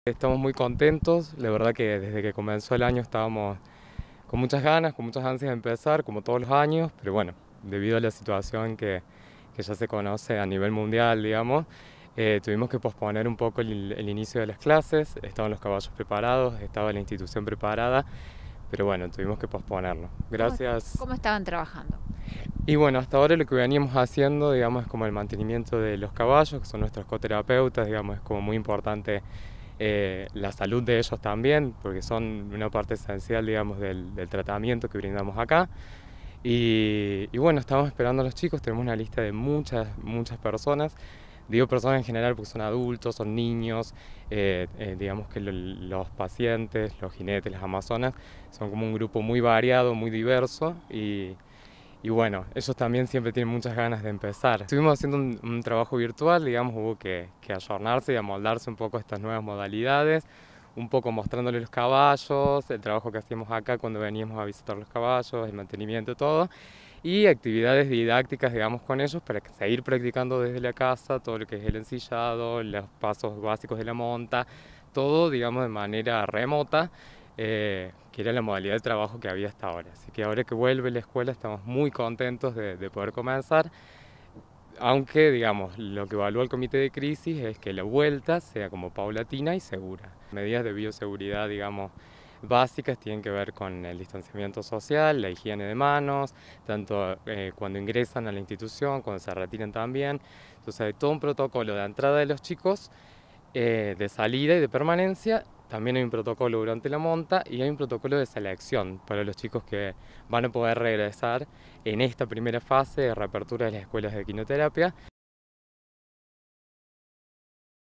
Estamos muy contentos, la verdad que desde que comenzó el año estábamos con muchas ganas, con muchas ansias de empezar, como todos los años, pero bueno, debido a la situación que ya se conoce a nivel mundial, digamos, tuvimos que posponer un poco el inicio de las clases, estaban los caballos preparados, estaba la institución preparada, pero bueno, tuvimos que posponerlo. ¿Cómo, Gracias. cómo estaban trabajando? Y bueno, hasta ahora lo que veníamos haciendo, digamos, es como el mantenimiento de los caballos, que son nuestros coterapeutas, digamos, es como muy importante la salud de ellos también, porque son una parte esencial, digamos, del tratamiento que brindamos acá. Y bueno, estamos esperando a los chicos, tenemos una lista de muchas personas. Digo personas en general porque son adultos, son niños, digamos que los pacientes, los jinetes, las amazonas, son como un grupo muy variado, muy diverso y bueno, ellos también siempre tienen muchas ganas de empezar. Estuvimos haciendo un trabajo virtual, digamos, hubo que ayornarse y amoldarse un poco a estas nuevas modalidades, un poco mostrándoles los caballos, el trabajo que hacíamos acá cuando veníamos a visitar los caballos, el mantenimiento, todo, y actividades didácticas, digamos, con ellos para seguir practicando desde la casa todo lo que es el ensillado, los pasos básicos de la monta, todo, digamos, de manera remota, que era la modalidad de trabajo que había hasta ahora. Así que ahora que vuelve la escuela estamos muy contentos de poder comenzar, aunque, digamos, lo que evalúa el comité de crisis es que la vuelta sea como paulatina y segura. Medidas de bioseguridad, digamos, básicas tienen que ver con el distanciamiento social, la higiene de manos, tanto cuando ingresan a la institución, cuando se retiran también. Entonces hay todo un protocolo de entrada de los chicos, de salida y de permanencia. También hay un protocolo durante la monta y hay un protocolo de selección para los chicos que van a poder regresar en esta primera fase de reapertura de las escuelas de quinoterapia.